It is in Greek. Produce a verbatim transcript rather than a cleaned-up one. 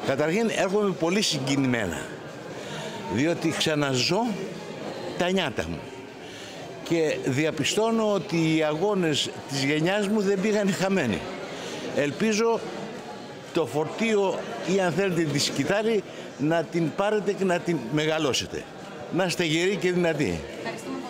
Καταρχήν έρχομαι πολύ συγκινημένα, διότι ξαναζώ τα νιάτα μου και διαπιστώνω ότι οι αγώνες της γενιάς μου δεν πήγαν χαμένοι. Ελπίζω το φορτίο ή αν θέλετε τη σκητάλη να την πάρετε και να την μεγαλώσετε. Να είστε γεροί και δυνατοί.